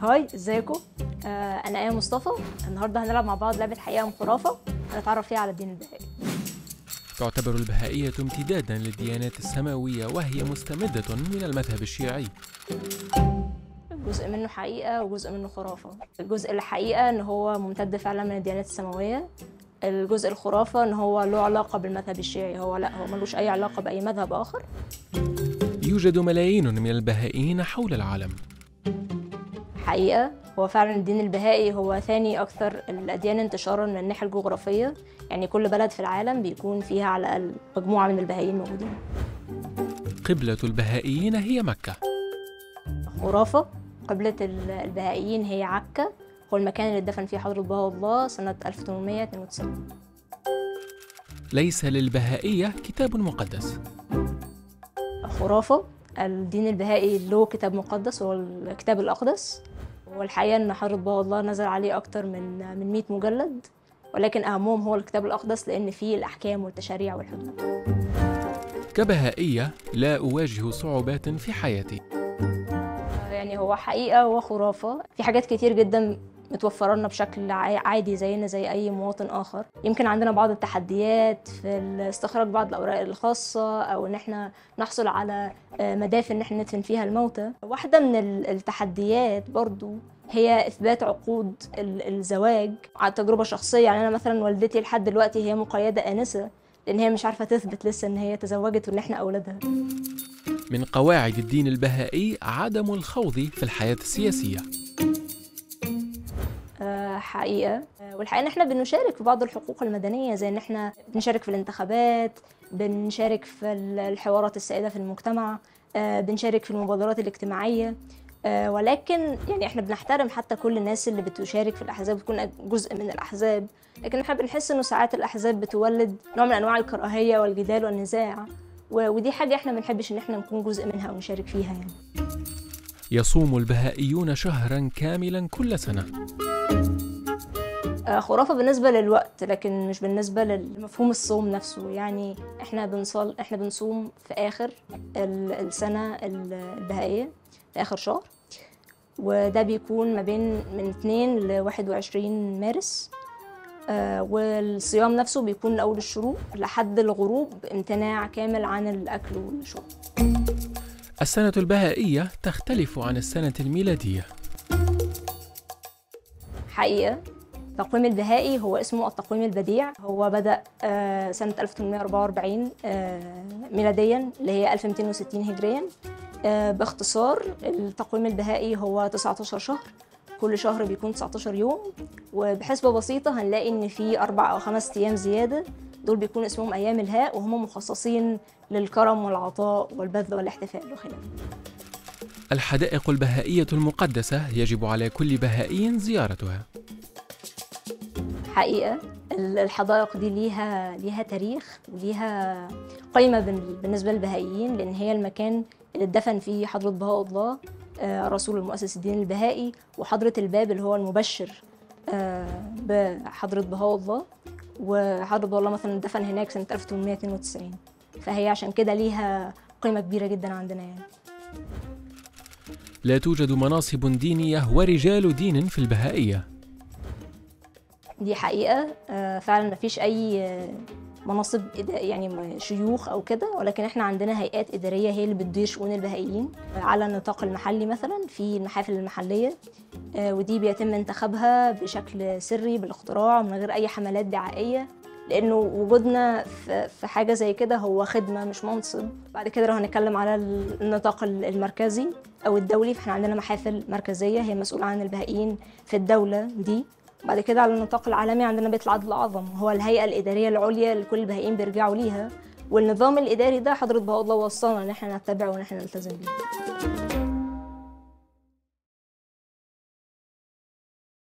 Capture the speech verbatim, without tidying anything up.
هاي، ازيكم؟ آه انا ايه مصطفى. النهارده هنلعب مع بعض لعبه حقيقه ام خرافه هنتعرف فيها على الدين البهائي. تعتبر البهائية امتدادا للديانات السماوية، وهي مستمدة من المذهب الشيعي. جزء منه حقيقه وجزء منه خرافه. الجزء الحقيقه ان هو ممتد فعلا من الديانات السماويه. الجزء الخرافه ان هو له علاقه بالمذهب الشيعي. هو لا، هو ملوش اي علاقه باي مذهب اخر. يوجد ملايين من البهائيين حول العالم. حقيقة هو فعلا الدين البهائي هو ثاني أكثر الأديان انتشاراً من الناحية الجغرافية، يعني كل بلد في العالم بيكون فيها على الأقل مجموعة من البهائيين موجودين. قبلة البهائيين هي مكة. خرافة. قبلة البهائيين هي عكا، هو المكان اللي اتدفن فيه حضرة بهاء الله سنة ألف وثمانمائة واثنين وتسعين. ليس للبهائية كتاب مقدس. خرافة. الدين البهائي له كتاب مقدس، هو الكتاب الأقدس. والحقيقة إن حضرة بهاء الله نزل عليه أكتر من من مئة مجلد، ولكن أهمهم هو الكتاب الأقدس لأن فيه الأحكام والتشريع والحدود. كبهائية لا أواجه صعوبات في حياتي. يعني هو حقيقة وخرافة. في حاجات كتير جدا متوفرة لنا بشكل عادي زينا زي أي مواطن آخر. يمكن عندنا بعض التحديات في استخراج بعض الأوراق الخاصة، أو إن إحنا نحصل على مدافن إن إحنا ندفن فيها الموتى. واحدة من التحديات برضو هي إثبات عقود الزواج على تجربة شخصية. يعني أنا مثلا والدتي لحد دلوقتي هي مقيدة آنسة، لأن هي مش عارفة تثبت لسه إن هي تزوجت وإن إحنا أولادها. من قواعد الدين البهائي عدم الخوض في الحياة السياسية. حقيقة. والحقيقة ان احنا بنشارك في بعض الحقوق المدنية، زي ان احنا بنشارك في الانتخابات، بنشارك في الحوارات السائدة في المجتمع، بنشارك في المبادرات الاجتماعية. ولكن يعني احنا بنحترم حتى كل الناس اللي بتشارك في الأحزاب وتكون جزء من الأحزاب، لكن احنا بنحس انه ساعات الأحزاب بتولد نوع من أنواع الكراهية والجدال والنزاع، ودي حاجة احنا ما بنحبش ان احنا نكون جزء منها أو نشارك فيها. يعني يصوم البهائيون شهرا كاملا كل سنة. خرافة بالنسبة للوقت، لكن مش بالنسبة لمفهوم الصوم نفسه. يعني احنا بنصل احنا بنصوم في آخر السنة البهائية، في آخر شهر، وده بيكون ما بين من اثنين ل واحد وعشرين مارس. آه والصيام نفسه بيكون من أول الشروق لحد الغروب، امتناع كامل عن الأكل والشرب. السنة البهائية تختلف عن السنة الميلادية. حقيقة التقويم البهائي هو اسمه التقويم البديع. هو بدأ سنة ألف وثمانمائة وأربعة وأربعين ميلاديا، اللي هي ألف ومئتين وستين هجريا. باختصار التقويم البهائي هو تسعة عشر شهر، كل شهر بيكون تسعة عشر يوم، وبحسبة بسيطة هنلاقي إن في أربع أو خمس أيام زيادة، دول بيكون اسمهم أيام الهاء، وهم مخصصين للكرم والعطاء والبذل والاحتفال وخلافه. الحدائق البهائية المقدسة يجب على كل بهائي زيارتها. حقيقة الحدائق دي ليها ليها تاريخ وليها قيمة بالنسبة للبهائيين، لأن هي المكان اللي اتدفن فيه حضرة بهاء الله، الرسول المؤسس الدين البهائي، وحضرة الباب اللي هو المبشر بحضرة بهاء الله. وحضرة بهاء الله مثلا اتدفن هناك سنة ألف وثمانمائة واثنين وتسعين، فهي عشان كده ليها قيمة كبيرة جدا عندنا. يعني لا توجد مناصب دينية ورجال دين في البهائية. دي حقيقة. فعلا مفيش أي مناصب يعني شيوخ أو كده، ولكن احنا عندنا هيئات إدارية هي اللي بتدير شؤون البهائيين على النطاق المحلي، مثلا في المحافل المحلية، ودي بيتم انتخابها بشكل سري بالاختراع من غير أي حملات دعائية، لأنه وجودنا في حاجة زي كده هو خدمة مش منصب. بعد كده لو هنتكلم على النطاق المركزي أو الدولي، فاحنا عندنا محافل مركزية هي مسؤولة عن البهائيين في الدولة دي. بعد كده على النطاق العالمي عندنا بيت العدل الأعظم، هو الهيئة الإدارية العليا اللي كل البهائيين بيرجعوا ليها، والنظام الإداري ده حضرة بهاء الله وصانا إن احنا نتبعه وإن احنا نلتزم بيه.